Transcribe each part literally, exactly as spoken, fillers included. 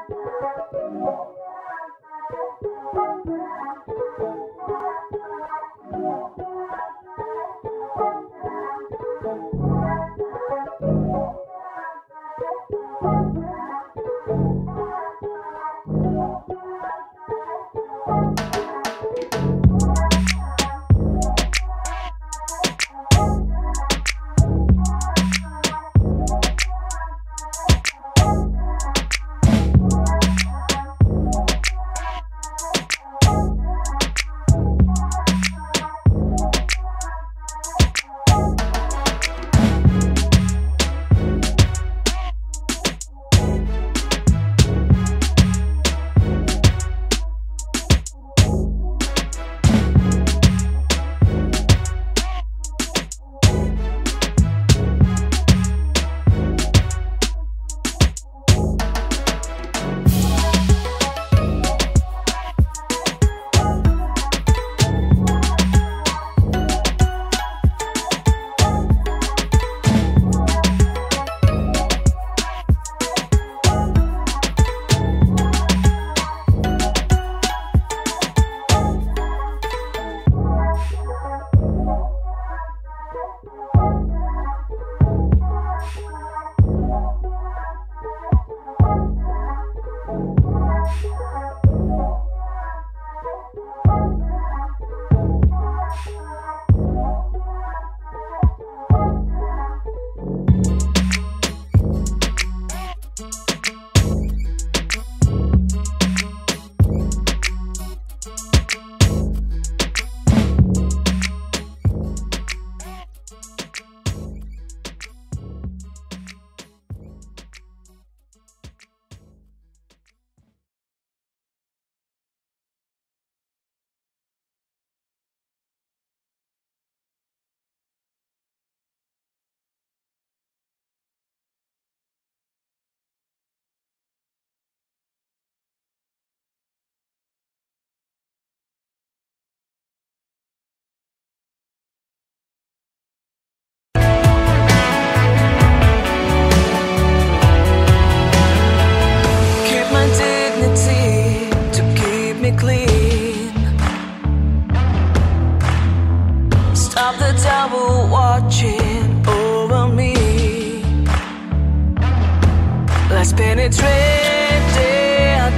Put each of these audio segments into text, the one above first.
Let's penetrate their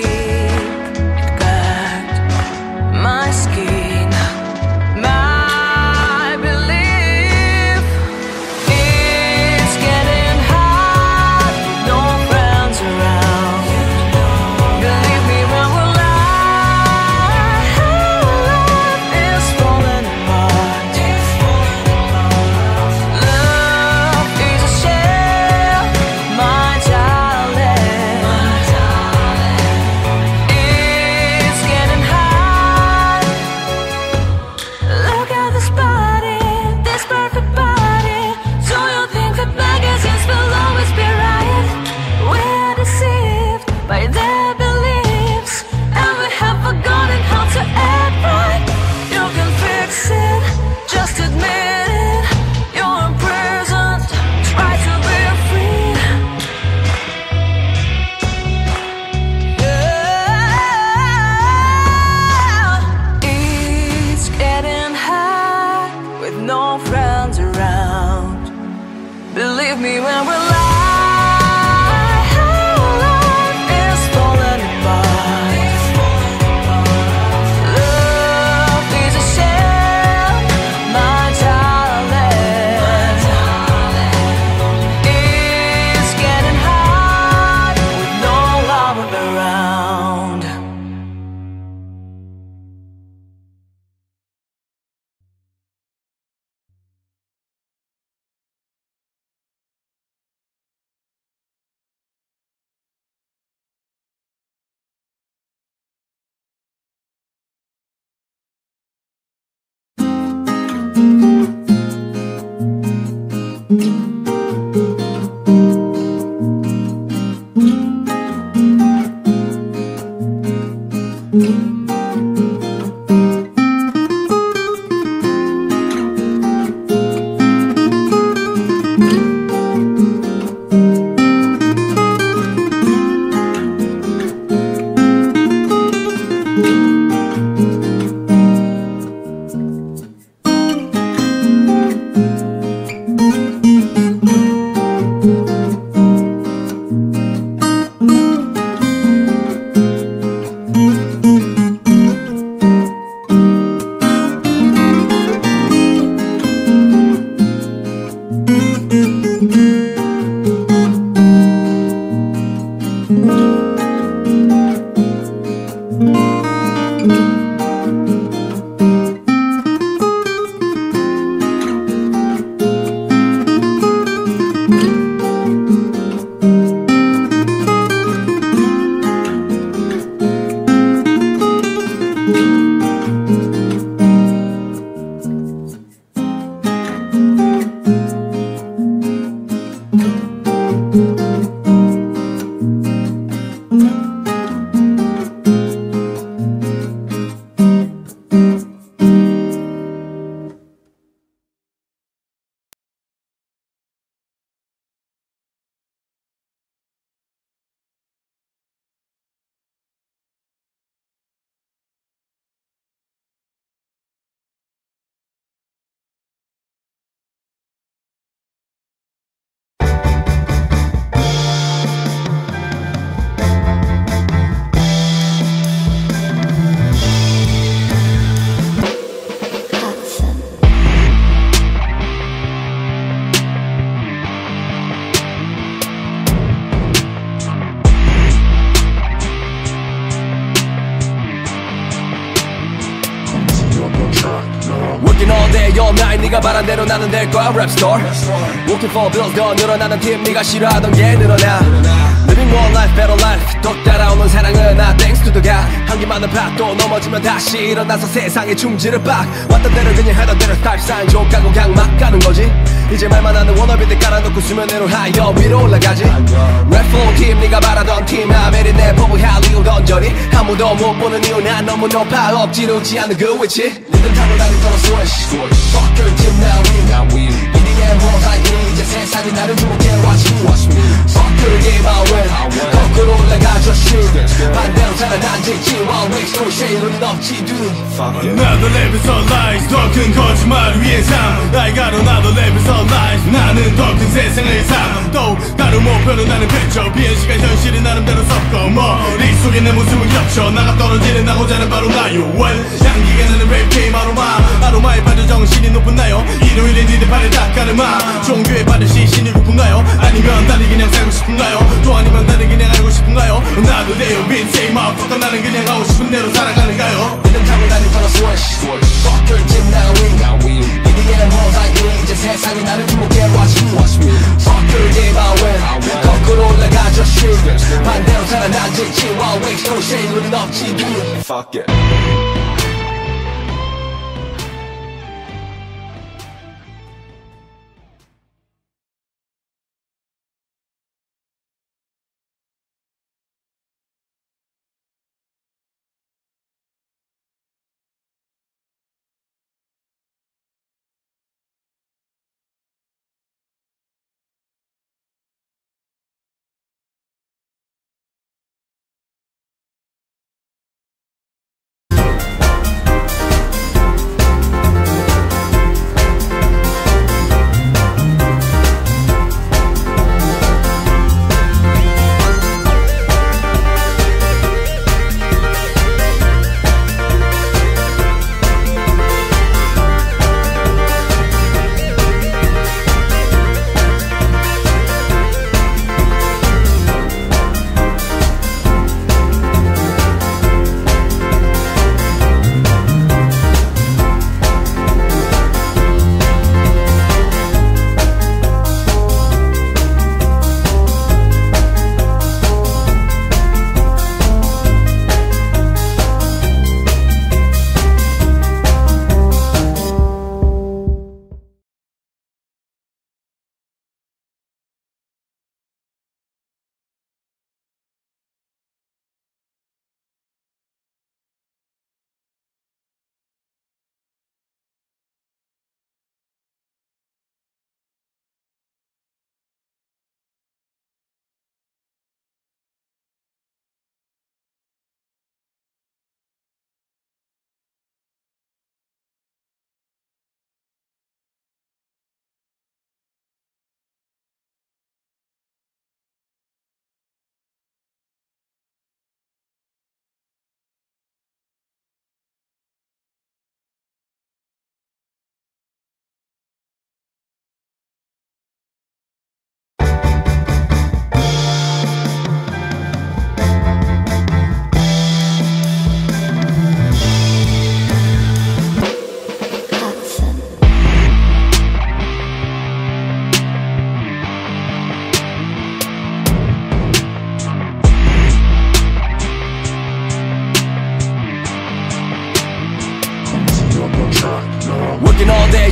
deep, cut my skin, my belief. It's getting hot, no friends around. Believe me when we lie, life is falling apart. Love is a shell, my darling. It's getting hot. Look at this body, this perfect body. Do you think that magazines will always be right? We're deceived by their beliefs, and we have forgotten how to act right. You can fix it, just admit it. You're imprisoned, try to be free. Yeah. It's getting hot with no friends around. Believe me when we lie, life is falling apart. Love is a shell, my darling. It's getting hot with no love around. Working all day all night 네가 바란 대로 나는 될 거야 랩 스토어 Working for bills 더 늘어나는 팀 네가 싫어하던 게 늘어나 Living more life better life 또 따라오는 사랑은 나 thanks to the God 한기많은 밭도 넘어지면 다시 일어나서 세상에 충지를 빡 왔던 대로 그냥 하던 대로 스타일 사인 족가고 그냥 막 가는 거지 이제 말만 하는 워너비들 깔아놓고 수면 위로 하여 위로 올라가지 랩 flow 팀 네가 바라던 팀 아메리 내 법을 할 이유 던져니 아무도 못 보는 이유 난 너무 높아 엎지르지 않는 그 위치 리듬 타고 다닐 거로 switch Fuck your team now win 이디엠 호사이니 이제 세상이 나를 주목해 watch me Fuck your game I win 거꾸로 올라가 just shoot 반대로 살아난지 지와 웨이스 또 쉐일은 없지 dude Another level of lies 더 큰 거짓말을 위해 삶 I got another level of lies 나는 더 큰 세상을 삶 또 다른 목표는 나는 펼쳐 비행 시간 현실이 나름대로 섞어 머릿속에 내 모습은 겹쳐 나가 떨어지는 나고자는 바로 나요 well 향기가 나는 랩 게임 아로마 아로마에 빠져 정신이 높은 나요 일요일에 니들 발에 닦아르마 종교에 빠져 시신이 높은가요 아니면 나를 그냥 살고 싶은가요 또 아니면 나를 그냥 알고 싶은가요 나도 돼요 빈 say motherfucker 나는 그냥 하고 싶은 대로 살아가는가요 리듬 타고 다닐 거로 switch Fuck your team now win 이디엠 호사이니 이제 세상이 나를 주목해 watch me Fuck your game I win 거꾸로 올라가 just shoot 반대로 살아난지 지와 웨이스 또 쉐일은 없지 dude Fuck it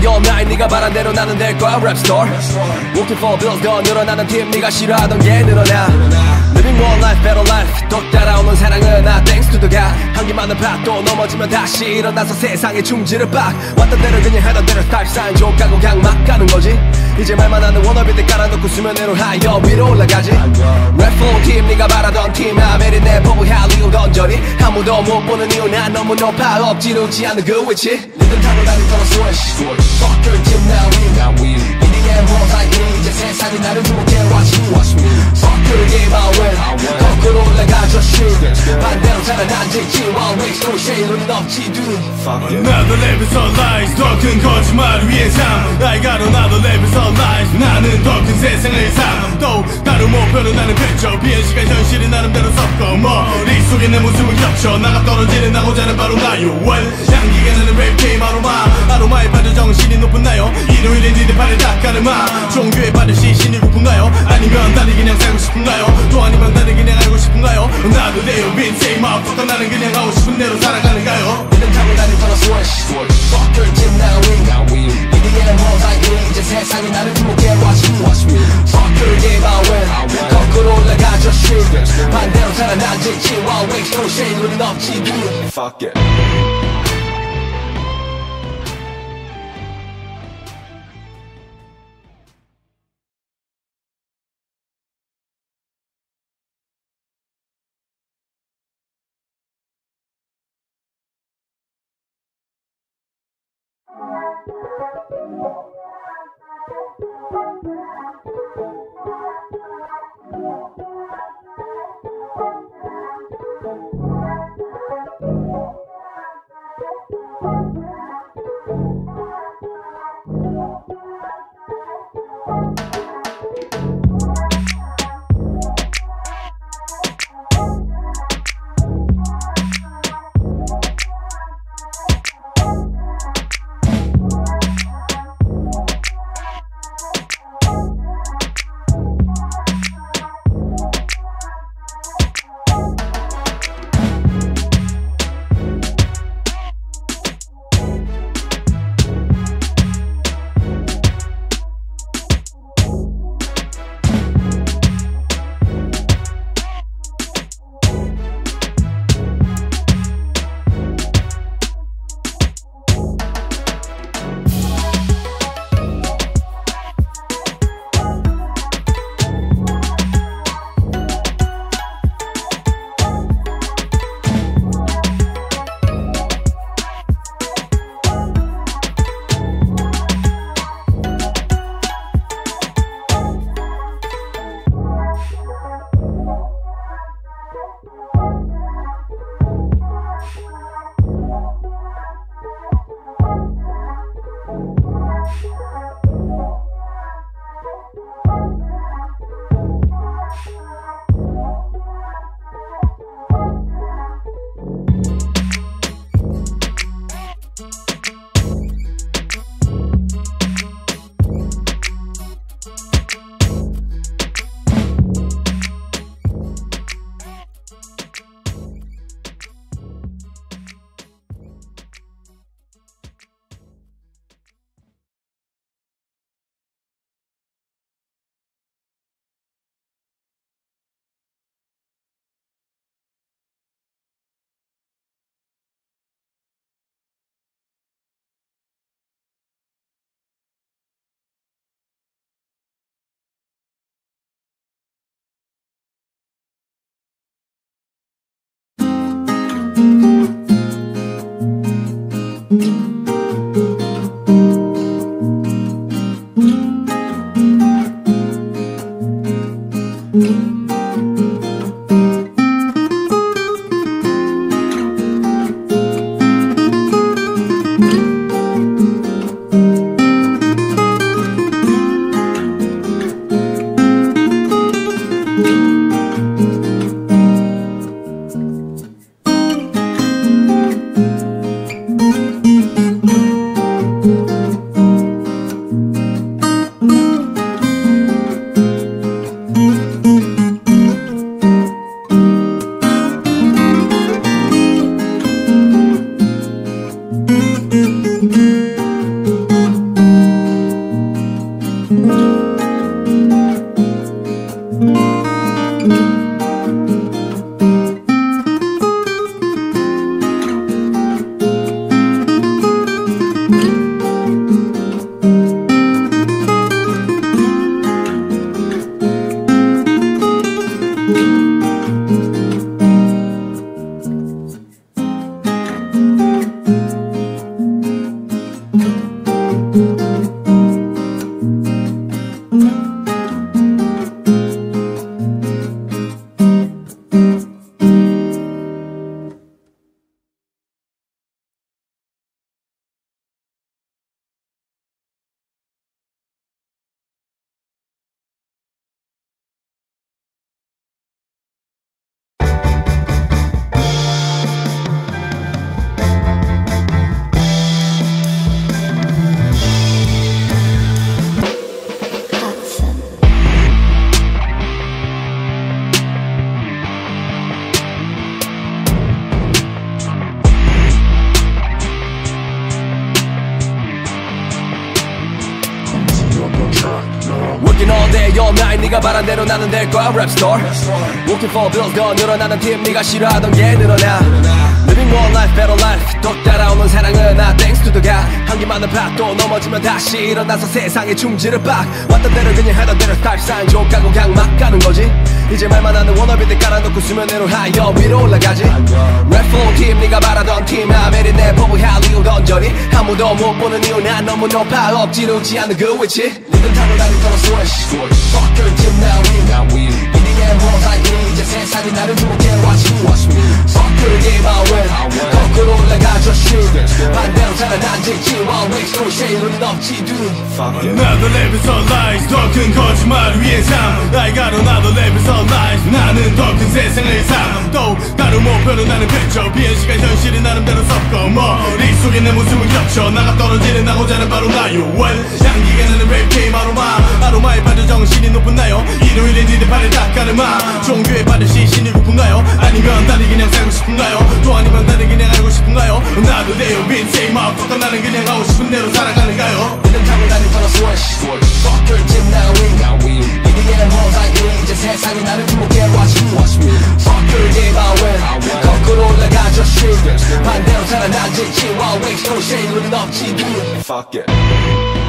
all night 네가 바란 대로 나는 될 거야 랩스토어 Working for bills 더 늘어나는 팀 네가 싫어하던 게 늘어나 Living more life better life 또 따라오는 사랑은 나 thanks to the God 한기만은 밭도 넘어지면 다시 일어나서 세상에 충지를 빡 왔던 대로 그냥 하던 대로 스타일 사인 족가고 그냥 막 가는 거지 이제 말만 하는 워너비들 깔아놓고 수면 위로 하여 위로 올라가지 Red flow 팀 네가 바라던 팀 아메리 내 보고 할 이유 던져리 아무도 못 보는 이유 난 너무 높아 엎지르지 않는 그 위치 리듬 타고 다니던 switch Fuck your team now win In the end more like me 이제 세상이 나를 주목해 watch me Fuck your game I win 거꾸로 올라가 just shoot 반대로 살아난지 지와 waste no shade 눈은 없지 dude Another level's of lies 더 큰 거짓말을 위해 삶 I got another level's of lies 나는 더 큰 세상을 삶 또 다른 목표는 나는 펼쳐 비행 시간 현실이 나름대로 섞어 머릿속에 내 모습은 겹쳐 나가 떨어지는 나고자는 바로 나요 well 향기가 나는 랩 게임 아로마 아로마에 빠져 정신이 높은나요 일요일에 니들 발에 닦아르마 종교에 빠져 시신이 고픈가요 아니면 다들 그냥 살고 싶은가요 또 아니면 다들 그냥 알고 싶은가요 나도 돼요 빈세이 마음껏 나는 그냥 하고 싶은 대로 살아가는가요 리듬 타고 다니던 switch Fuck your team now win In the end more like me 이제 세상이 나를 주목해 watch me Fuck your game I win 거꾸로 올라가 just shoot 반대로 살아난지 지와 waste no shade 눈은 없지 dude Fuck it Thank you. 네가 바란 대로 나는 될 거야 랩스토어 Looking for bills 더 늘어나는 팀 네가 싫어하던 게 늘어나 Living more life better life 또 따라오는 사랑은 나 thanks to the God 한기많은 밭도 넘어지면 다시 일어나서 세상에 충지를 빡 왔던 대로 그냥 하던 대로 스타일 사인 족가고 그냥 막 가는 거지 이제 말만 하는 워너비들 깔아놓고 수면 위로 하여 위로 올라가지 Red flow 팀 네가 바라던 팀 아메리 내 법을 할 이유 던져니 아무도 못 보는 이유 난 너무 높아 엎지르지 않는 그 위치 리듬 타고 다닐 거로 switch Fuck your team now win 이닝의 모자이크 이제 세상이 나를 주목해 watch me Fuck your game I win 거꾸로 올라가줘 shit 반대로 살아난지 지와 waste no shade 우린 없지 dude Another level's of lies 더 큰 거짓말을 위해 삶 I got another level's of lies 나는 더 큰 세상을 삶 또 다른 목표는 나는 펼쳐 비행 시간 현실이 나름대로 섞어 머릿속에 내 모습은 겹쳐 나가 떨어지는 나고자는 바로 나요 well 향기가 나는 랩 게임 아로마 아로마에 빠져 정신이 높은나요 일요일에 니들 발에 닦아르마 종교에 빠져 시신이 고픈가요 아니면 다들 그냥 살고 싶은가요 또 아니면 다들 그냥 알고 싶은가요 나도 돼요 빈 same out 똑같 나는 그냥 하고 싶은 대로 살아가는가요 리듬 타고 다닐 거로 switch Fuck your team now win 이닝의 모자이크 이제 세상이 나를 주목해 watch me Fuck your game I win 거꾸로 올라가줘 shit 반대로 살아난지 지와 waste no shade 우린 없지 dude Fuck it